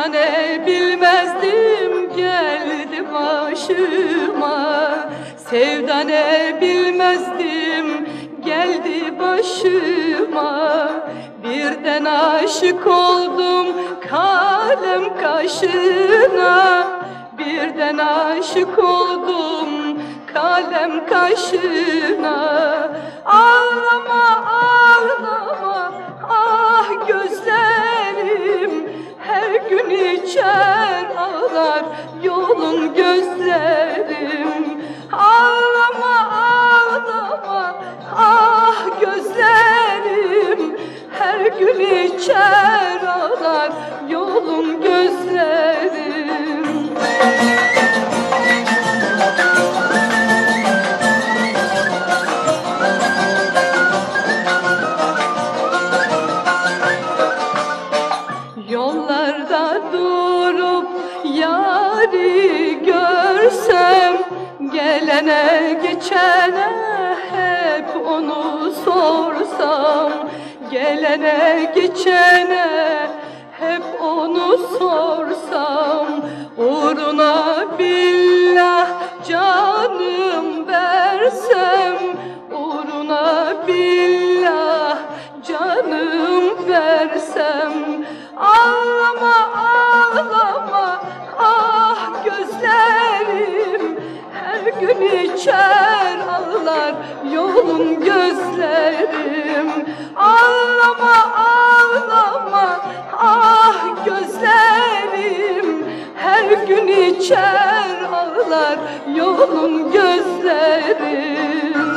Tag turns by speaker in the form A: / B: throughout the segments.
A: ne bilmezdim geldi başıma. Sevda ne bilmezdim geldi başıma. Birden aşık oldum kalem kaşına. Birden aşık oldum kalem kaşına. Ağlama ağlama ah gözlerim, her gün içer ağlar yolun gözlerim. Ağlama ağlama ah gözlerim, her gün içer ağlar yolun gözlerim. Yollarda durup yâri görsem, gelene geçene hep onu sorsam. Gelene geçene hep onu sorsam. Uğruna billah canım versem. Uğruna billah canım versem. Ağlama ağlama ah gözlerim, her gün içer ağlar yolun gözlerim. Ağlama ağlama ah gözlerim, her gün içer ağlar yolun gözlerim.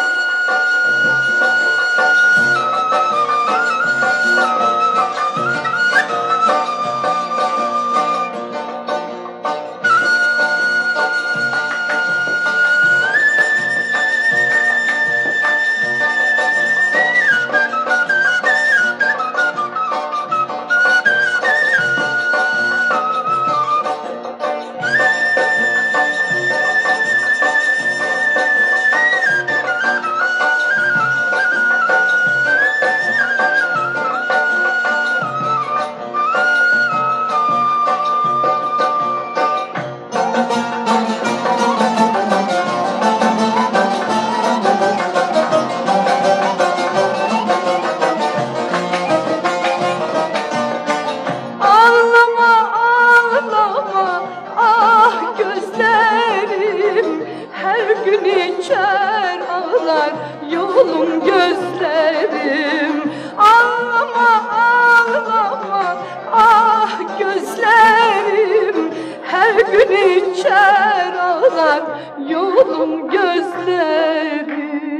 A: Her gün içer ağlar yolun gözlerim. Ağlama ağlama ah gözlerim, her gün içer ağlar yolun gözlerim.